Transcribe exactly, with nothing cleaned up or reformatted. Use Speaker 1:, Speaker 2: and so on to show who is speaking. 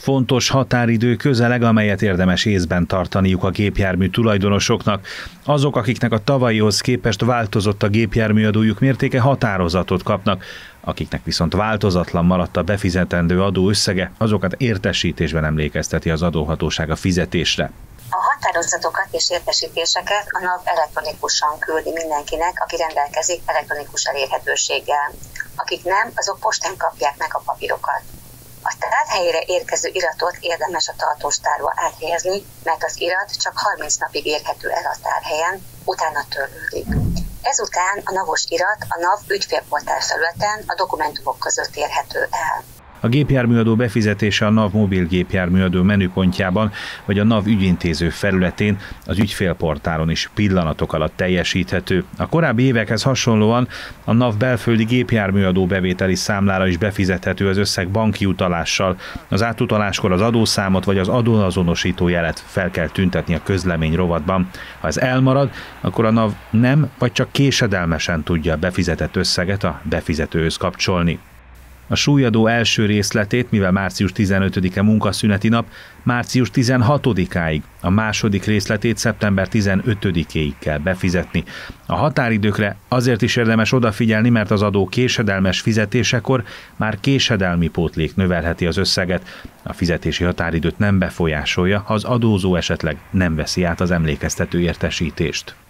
Speaker 1: Fontos határidő közeleg, amelyet érdemes észben tartaniuk a gépjármű tulajdonosoknak. Azok, akiknek a tavalyihoz képest változott a gépjárműadójuk mértéke, határozatot kapnak. Akiknek viszont változatlan maradt a befizetendő adó összege, azokat értesítésben emlékezteti az adóhatóság a fizetésre.
Speaker 2: A határozatokat és értesítéseket a NAV elektronikusan küldi mindenkinek, aki rendelkezik elektronikus elérhetőséggel. Akik nem, azok postán kapják meg a papírokat. A tárhelyére érkező iratot érdemes a tartóstárba áthelyezni, mert az irat csak harminc napig érhető el a tárhelyen, utána törlődik. Ezután a navos irat a NAV ügyfélportál felületen a dokumentumok között érhető el.
Speaker 1: A gépjárműadó befizetése a NAV mobil gépjárműadó menüpontjában vagy a NAV ügyintéző felületén, az ügyfélportálon is pillanatok alatt teljesíthető. A korábbi évekhez hasonlóan a NAV belföldi gépjárműadó bevételi számlára is befizethető az összeg banki utalással. Az átutaláskor az adószámot vagy az adóazonosító jelet fel kell tüntetni a közlemény rovatban. Ha ez elmarad, akkor a NAV nem vagy csak késedelmesen tudja a befizetett összeget a befizetőhöz kapcsolni. A súlyadó első részletét, mivel március tizenötödike munkaszüneti nap, március tizenhatodikáig, a második részletét szeptember tizenötödikéig kell befizetni. A határidőkre azért is érdemes odafigyelni, mert az adó késedelmes fizetésekor már késedelmi pótlék növelheti az összeget. A fizetési határidőt nem befolyásolja, ha az adózó esetleg nem veszi át az emlékeztető értesítést.